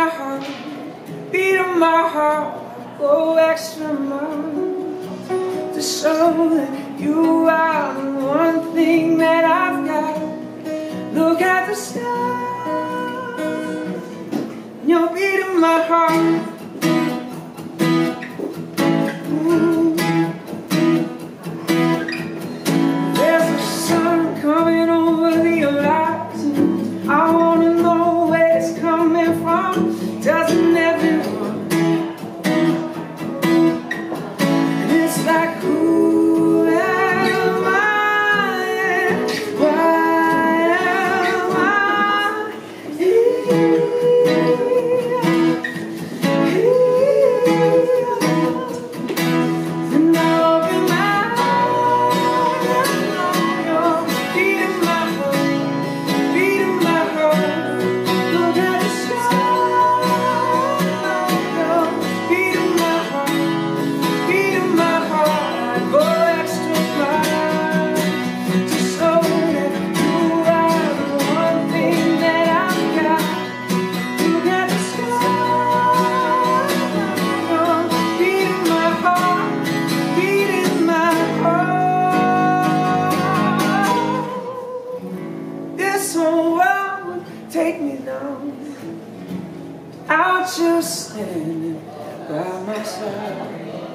heart, beating my heart, go extra miles to show that you are the one thing that I've got. Look at the stars, you're beating my heart. There's a sun coming over the horizon. I wanna know where it's coming from. Doesn't everyone? And it's like, who am I? Why am I here? And I open my eyes, you're beating my heart, beating my heart. Look at the stars, you're beating my heart, beating my heart. I go extra mile to show that you are the one thing that I've got. Look at the stars, you're beating my heart, beating my heart. This whole world would take me down without you standing by my side,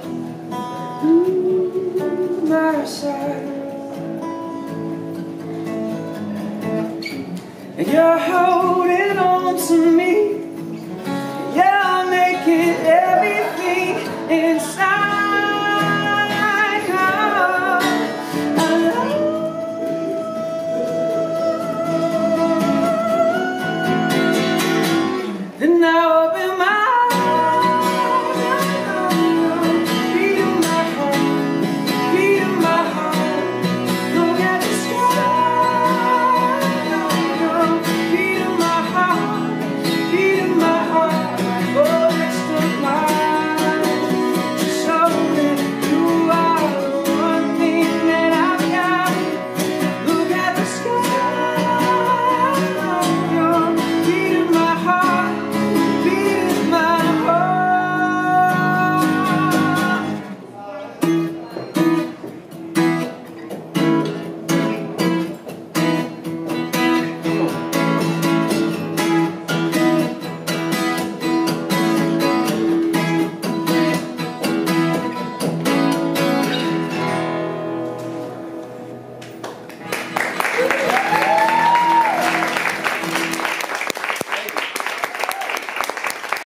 my side. And you're holding on to me.